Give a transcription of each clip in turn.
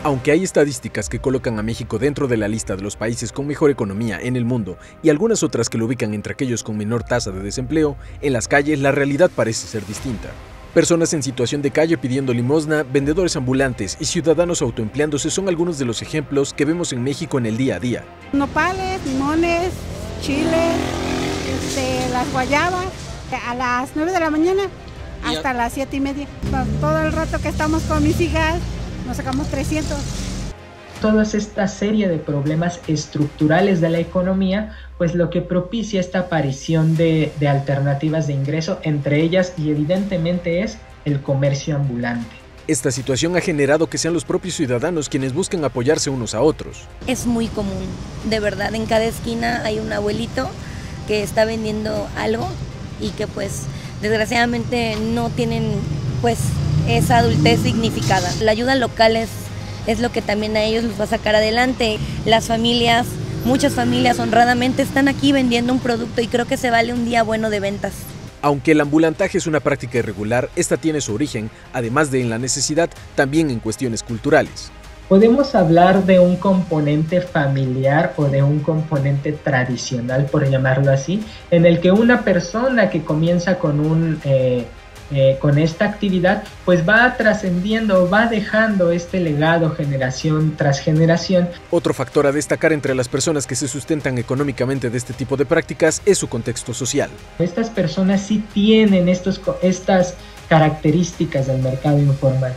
Aunque hay estadísticas que colocan a México dentro de la lista de los países con mejor economía en el mundo y algunas otras que lo ubican entre aquellos con menor tasa de desempleo, en las calles la realidad parece ser distinta. Personas en situación de calle pidiendo limosna, vendedores ambulantes y ciudadanos autoempleándose son algunos de los ejemplos que vemos en México en el día a día. Nopales, limones, chile, las guayabas, a las 9 de la mañana hasta las 7:30. Todo el rato que estamos con mis hijas, nos sacamos 300. Toda esta serie de problemas estructurales de la economía, pues lo que propicia esta aparición de alternativas de ingreso, entre ellas y evidentemente es el comercio ambulante. Esta situación ha generado que sean los propios ciudadanos quienes buscan apoyarse unos a otros. Es muy común, de verdad, en cada esquina hay un abuelito que está vendiendo algo y que pues desgraciadamente no tienen pues esa adultez dignificada. La ayuda local es lo que también a ellos los va a sacar adelante. Las familias, muchas familias honradamente están aquí vendiendo un producto y creo que se vale un día bueno de ventas. Aunque el ambulantaje es una práctica irregular, esta tiene su origen, además de en la necesidad, también en cuestiones culturales. Podemos hablar de un componente familiar o de un componente tradicional, por llamarlo así, en el que una persona que comienza con esta actividad, pues va trascendiendo, va dejando este legado generación tras generación. Otro factor a destacar entre las personas que se sustentan económicamente de este tipo de prácticas es su contexto social. Estas personas sí tienen estas características del mercado informal.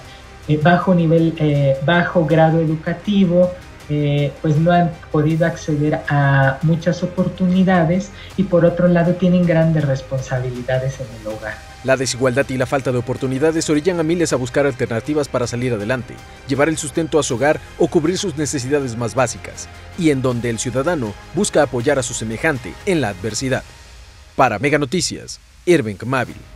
Bajo grado educativo, pues no han podido acceder a muchas oportunidades y por otro lado tienen grandes responsabilidades en el hogar. La desigualdad y la falta de oportunidades orillan a miles a buscar alternativas para salir adelante, llevar el sustento a su hogar o cubrir sus necesidades más básicas, y en donde el ciudadano busca apoyar a su semejante en la adversidad. Para Mega Noticias, Irving Mávil.